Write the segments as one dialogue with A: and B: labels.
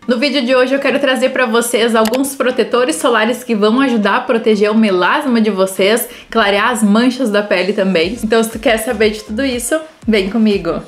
A: No vídeo de hoje eu quero trazer para vocês alguns protetores solares que vão ajudar a proteger o melasma de vocês, clarear as manchas da pele também. Então se tu quer saber de tudo isso, vem comigo!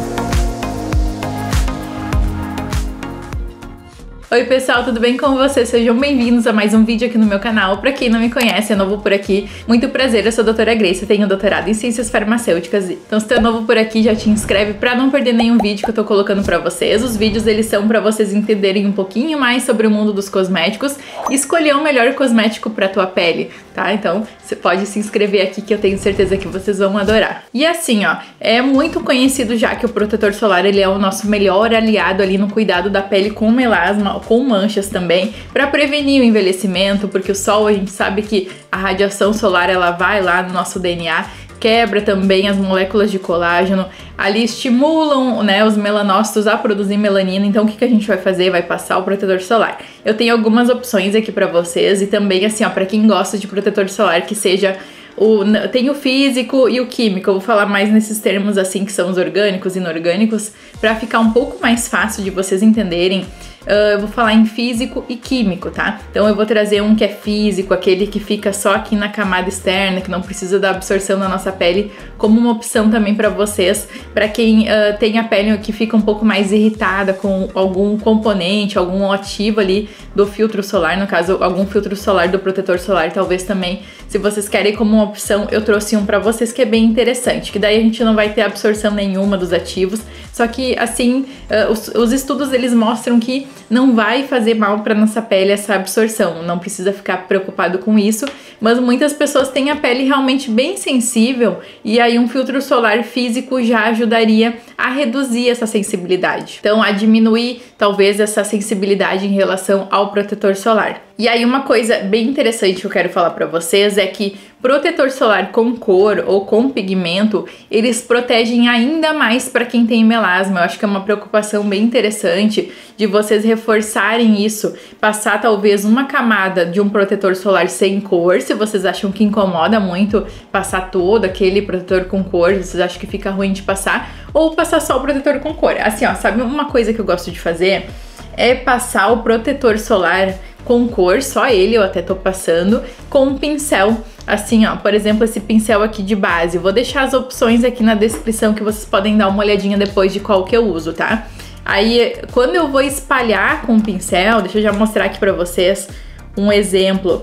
A: Oi pessoal, tudo bem com vocês? Sejam bem-vindos a mais um vídeo aqui no meu canal. Pra quem não me conhece, é novo por aqui, muito prazer, eu sou a doutora Grace, eu tenho doutorado em Ciências Farmacêuticas. Então se tu é novo por aqui, já te inscreve pra não perder nenhum vídeo que eu tô colocando pra vocês. Os vídeos, eles são pra vocês entenderem um pouquinho mais sobre o mundo dos cosméticos e escolher o melhor cosmético pra tua pele, tá? Então você pode se inscrever aqui que eu tenho certeza que vocês vão adorar. E assim, ó, é muito conhecido já que o protetor solar, ele é o nosso melhor aliado ali no cuidado da pele com melasma, com manchas também, para prevenir o envelhecimento, porque o sol, a gente sabe que a radiação solar, ela vai lá no nosso DNA, quebra também as moléculas de colágeno, ali estimulam, né, os melanócitos a produzir melanina. Então o que a gente vai fazer? Vai passar o protetor solar. Eu tenho algumas opções aqui para vocês e também assim, ó, para quem gosta de protetor solar que seja tem o físico e o químico. Eu vou falar mais nesses termos assim, que são os orgânicos e inorgânicos, para ficar um pouco mais fácil de vocês entenderem. Eu vou falar em físico e químico, tá? Então eu vou trazer um que é físico, aquele que fica só aqui na camada externa, que não precisa da absorção da nossa pele, como uma opção também para vocês, para quem tem a pele que fica um pouco mais irritada com algum componente, algum ativo ali do filtro solar, no caso algum filtro solar do protetor solar, talvez também, se vocês querem como uma opção, eu trouxe um para vocês que é bem interessante, que daí a gente não vai ter absorção nenhuma dos ativos, só que assim, os estudos eles mostram que não vai fazer mal para nossa pele essa absorção, não precisa ficar preocupado com isso, mas muitas pessoas têm a pele realmente bem sensível e aí um filtro solar físico já ajudaria a reduzir essa sensibilidade, então a diminuir talvez essa sensibilidade em relação ao protetor solar. E aí uma coisa bem interessante que eu quero falar para vocês é que protetor solar com cor ou com pigmento, eles protegem ainda mais para quem tem melasma. Eu acho que é uma preocupação bem interessante de vocês reforçarem isso, passar talvez uma camada de um protetor solar sem cor, se vocês acham que incomoda muito passar todo aquele protetor com cor, vocês acham que fica ruim de passar, ou passar só o protetor com cor. Assim, ó, sabe uma coisa que eu gosto de fazer? É passar o protetor solar com cor, só ele eu até tô passando, com um pincel. Assim, ó, por exemplo, esse pincel aqui de base. Vou deixar as opções aqui na descrição que vocês podem dar uma olhadinha depois de qual que eu uso, tá? Aí, quando eu vou espalhar com o pincel, deixa eu já mostrar aqui pra vocês um exemplo.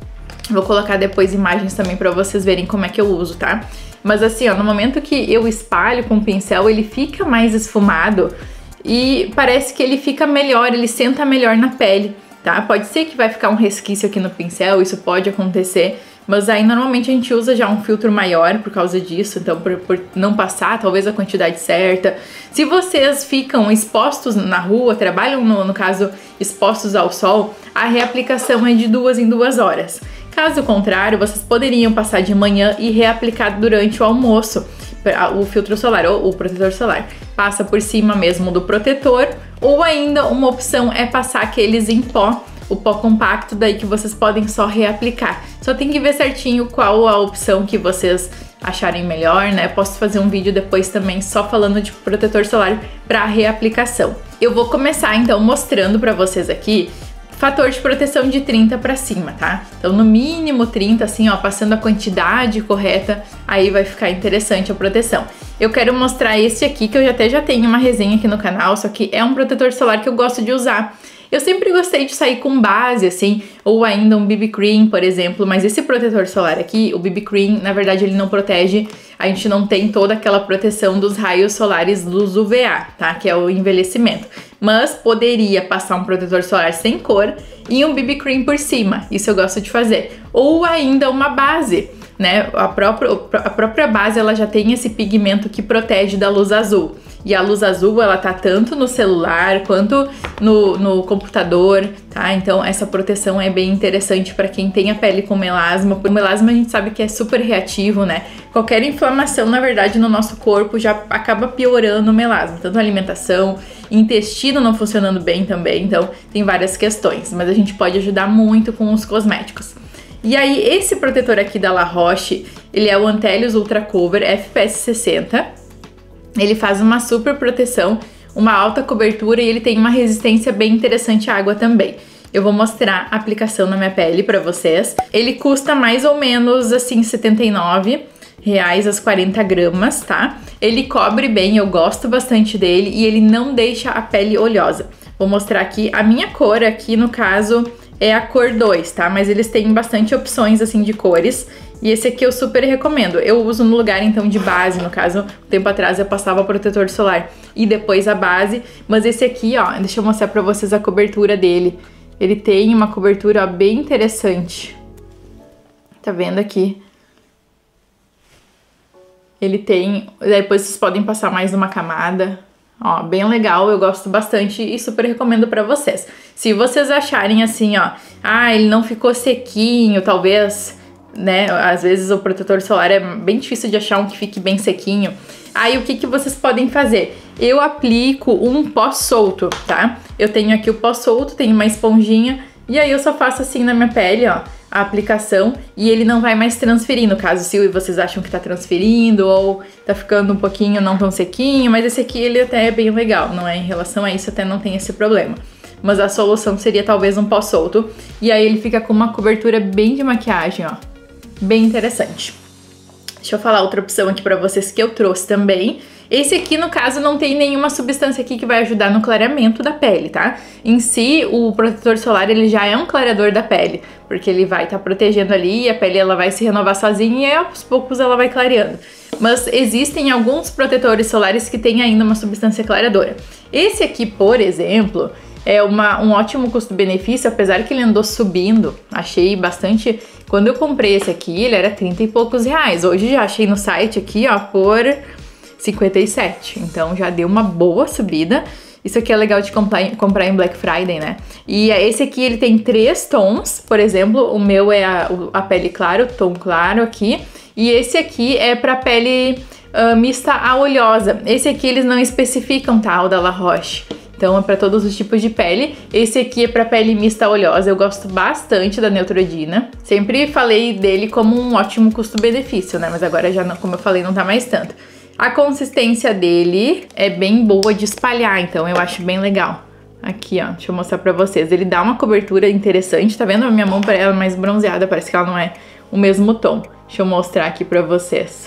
A: Vou colocar depois imagens também pra vocês verem como é que eu uso, tá? Mas assim, ó, no momento que eu espalho com o pincel, ele fica mais esfumado e parece que ele fica melhor, ele senta melhor na pele, tá? Pode ser que vai ficar um resquício aqui no pincel, isso pode acontecer, mas aí normalmente a gente usa já um filtro maior por causa disso, então por não passar talvez a quantidade certa. Se vocês ficam expostos na rua, trabalham no caso expostos ao sol, a reaplicação é de 2 em 2 horas. Caso contrário, vocês poderiam passar de manhã e reaplicar durante o almoço o filtro solar ou o protetor solar. Passa por cima mesmo do protetor, ou ainda uma opção é passar aqueles em pó, o pó compacto, daí que vocês podem só reaplicar. Só tem que ver certinho qual a opção que vocês acharem melhor, né? Posso fazer um vídeo depois também só falando de protetor solar para reaplicação. Eu vou começar então mostrando para vocês aqui fator de proteção de 30 para cima, tá? Então no mínimo 30, assim, ó, passando a quantidade correta, aí vai ficar interessante a proteção. Eu quero mostrar esse aqui, que eu até já tenho uma resenha aqui no canal, só que é um protetor solar que eu gosto de usar. Eu sempre gostei de sair com base, assim, ou ainda um BB Cream, por exemplo, mas esse protetor solar aqui, o BB Cream, na verdade ele não protege, a gente não tem toda aquela proteção dos raios solares dos UVA, tá? Que é o envelhecimento. Mas poderia passar um protetor solar sem cor e um BB Cream por cima, isso eu gosto de fazer. Ou ainda uma base, né? A própria base, ela já tem esse pigmento que protege da luz azul. E a luz azul, ela tá tanto no celular quanto no computador, tá? Então essa proteção é bem interessante para quem tem a pele com melasma. O melasma a gente sabe que é super reativo, né? Qualquer inflamação, na verdade, no nosso corpo já acaba piorando o melasma. Tanto a alimentação, intestino não funcionando bem também, então tem várias questões. Mas a gente pode ajudar muito com os cosméticos. E aí esse protetor aqui da La Roche, ele é o Anthelios Ultra Cover FPS 60. Ele faz uma super proteção. uma alta cobertura e ele tem uma resistência bem interessante à água também. Eu vou mostrar a aplicação na minha pele pra vocês. Ele custa mais ou menos assim R$79 as 40 gramas, tá? Ele cobre bem, eu gosto bastante dele e ele não deixa a pele oleosa. Vou mostrar aqui, a minha cor aqui no caso é a cor 2, tá? Mas eles têm bastante opções assim de cores. E esse aqui eu super recomendo. Eu uso no lugar então de base, no caso, um tempo atrás eu passava protetor solar e depois a base. Mas esse aqui, ó, deixa eu mostrar pra vocês a cobertura dele. Ele tem uma cobertura, ó, bem interessante. Tá vendo aqui? Ele tem, depois vocês podem passar mais uma camada. Ó, bem legal, eu gosto bastante e super recomendo pra vocês. Se vocês acharem assim, ó, ele não ficou sequinho, talvez, né, às vezes o protetor solar é bem difícil de achar um que fique bem sequinho. Aí o que vocês podem fazer? Eu aplico um pó solto, tá? Eu tenho aqui o pó solto, tenho uma esponjinha e aí eu só faço assim na minha pele, ó, a aplicação e ele não vai mais transferir, no caso, se vocês acham que tá transferindo ou tá ficando um pouquinho não tão sequinho, mas esse aqui ele até é bem legal, não é? Em relação a isso até não tem esse problema. Mas a solução seria talvez um pó solto e aí ele fica com uma cobertura bem de maquiagem, ó, bem interessante. Deixa eu falar outra opção aqui pra vocês que eu trouxe também. Esse aqui, no caso, não tem nenhuma substância aqui que vai ajudar no clareamento da pele, tá? Em si, o protetor solar, ele já é um clareador da pele, porque ele vai estar protegendo ali e a pele ela vai se renovar sozinha e aos poucos ela vai clareando. Mas existem alguns protetores solares que têm ainda uma substância clareadora. Esse aqui, por exemplo, é um ótimo custo-benefício, apesar que ele andou subindo, achei bastante. Quando eu comprei esse aqui, ele era 30 e poucos reais. Hoje já achei no site aqui, ó, por 57. Então já deu uma boa subida. Isso aqui é legal de comprar em Black Friday, né? E esse aqui, ele tem 3 tons. Por exemplo, o meu é a pele clara, o tom claro aqui. E esse aqui é pra pele mista a oleosa. Esse aqui eles não especificam, tá? O da La Roche. Então é para todos os tipos de pele. Esse aqui é para pele mista oleosa. Eu gosto bastante da Neutrogena. Sempre falei dele como um ótimo custo-benefício, né? Mas agora já, como eu falei, não tá mais tanto. A consistência dele é bem boa de espalhar, então eu acho bem legal. Aqui, ó, deixa eu mostrar pra vocês. Ele dá uma cobertura interessante, tá vendo? A minha mão ela é mais bronzeada, parece que ela não é o mesmo tom. Deixa eu mostrar aqui pra vocês.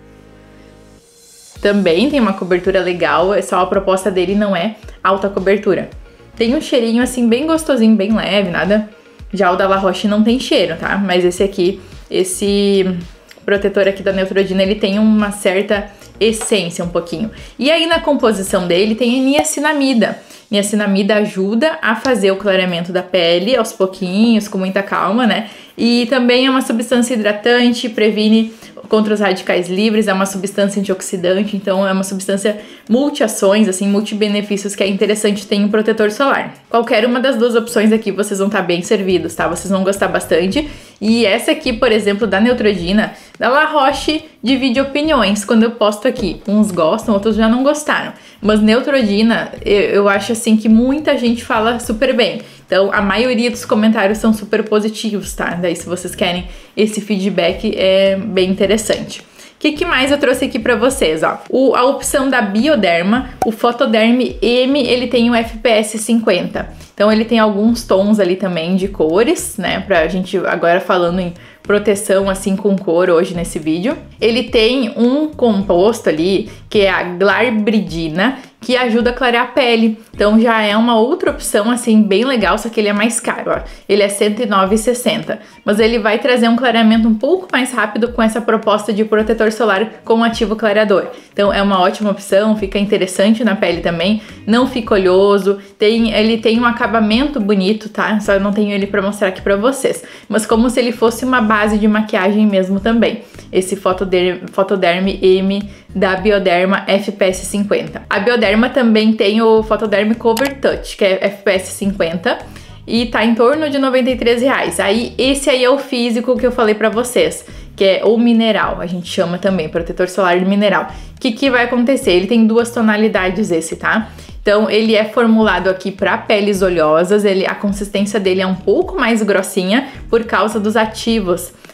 A: Também tem uma cobertura legal, só a proposta dele não é alta cobertura. Tem um cheirinho assim bem gostosinho, bem leve, nada. Já o da La Roche não tem cheiro, tá? Mas esse aqui, esse protetor aqui da Neutrogena, ele tem uma certa essência um pouquinho. E aí na composição dele tem niacinamida. Niacinamida ajuda a fazer o clareamento da pele aos pouquinhos, com muita calma, né? E também é uma substância hidratante, previne contra os radicais livres, é uma substância antioxidante, então é uma substância multi-ações, assim, multi-benefícios que é interessante ter em um protetor solar. Qualquer uma das duas opções aqui vocês vão estar bem servidos, tá? Vocês vão gostar bastante. E essa aqui, por exemplo, da Neutrogena, da La Roche, divide opiniões quando eu posto aqui. Uns gostam, outros já não gostaram. Mas Neutrogena, eu acho assim que muita gente fala super bem. Então, a maioria dos comentários são super positivos, tá? Daí, se vocês querem esse feedback, é bem interessante. O que mais eu trouxe aqui pra vocês, ó? A opção da Bioderma, o Photoderm M, ele tem o FPS 50. Então, ele tem alguns tons ali também de cores, né? Pra gente, agora falando em proteção assim com cor hoje nesse vídeo. Ele tem um composto ali, que é a glabridina, que ajuda a clarear a pele. Então já é uma outra opção assim bem legal, só que ele é mais caro, ó. Ele é R$ 109,60, mas ele vai trazer um clareamento um pouco mais rápido com essa proposta de protetor solar com ativo clareador. Então é uma ótima opção, fica interessante na pele também, não fica oleoso, ele tem um acabamento bonito, tá? Só não tenho ele pra mostrar aqui pra vocês, mas como se ele fosse uma base de maquiagem mesmo também. Esse Photoderm M da Bioderma FPS 50. A Bioderma também tem o Photoderm Cover Touch, que é FPS 50 e tá em torno de R$ 93,00. Aí esse aí é o físico que eu falei pra vocês, que é o mineral, a gente chama também, protetor solar de mineral. O que vai acontecer? Ele tem 2 tonalidades esse, tá? Então ele é formulado aqui para peles oleosas, a consistência dele é um pouco mais grossinha por causa dos ativos,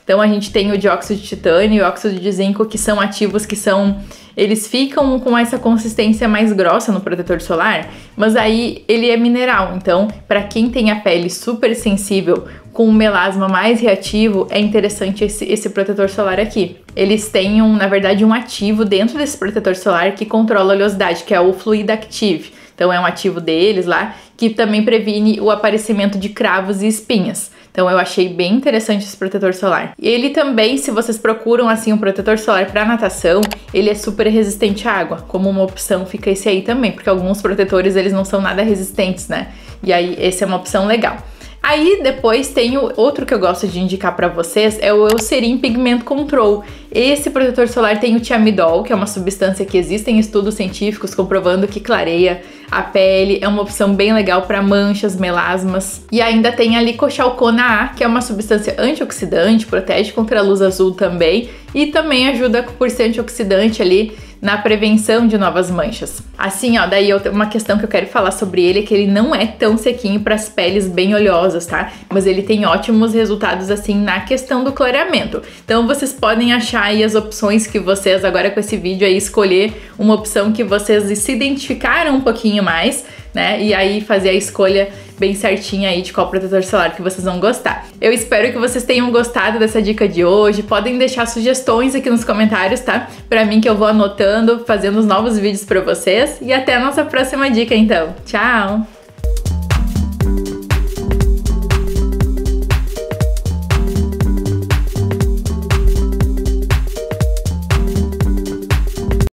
A: Então a gente tem o dióxido de titânio e o óxido de zinco, que são ativos eles ficam com essa consistência mais grossa no protetor solar, mas aí ele é mineral. Então, para quem tem a pele super sensível, com um melasma mais reativo, é interessante esse protetor solar aqui. Eles têm, na verdade, um ativo dentro desse protetor solar que controla a oleosidade, que é o Fluid Active. Então é um ativo deles lá, que também previne o aparecimento de cravos e espinhas. Então eu achei bem interessante esse protetor solar. E ele também, se vocês procuram assim um protetor solar para natação, ele é super resistente à água. Como uma opção fica esse aí também, porque alguns protetores eles não são nada resistentes, né? E aí esse é uma opção legal. Aí depois tem o outro que eu gosto de indicar para vocês, é o Eucerin Pigment Control. Esse protetor solar tem o thiamidol, que é uma substância que existem estudos científicos comprovando que clareia a pele, é uma opção bem legal para manchas, melasmas. E ainda tem a licochalcona A, que é uma substância antioxidante, protege contra a luz azul também e também ajuda por ser antioxidante ali na prevenção de novas manchas. Assim, ó, daí uma questão que eu quero falar sobre ele é que ele não é tão sequinho para as peles bem oleosas, tá? Mas ele tem ótimos resultados assim na questão do clareamento. Então vocês podem achar aí as opções que vocês, agora com esse vídeo aí, escolher uma opção que vocês se identificaram um pouquinho mais, né? E aí fazer a escolha bem certinha aí de qual protetor solar que vocês vão gostar. Eu espero que vocês tenham gostado dessa dica de hoje. Podem deixar sugestões aqui nos comentários, tá? Pra mim, que eu vou anotando, fazendo os novos vídeos pra vocês. E até a nossa próxima dica, então. Tchau!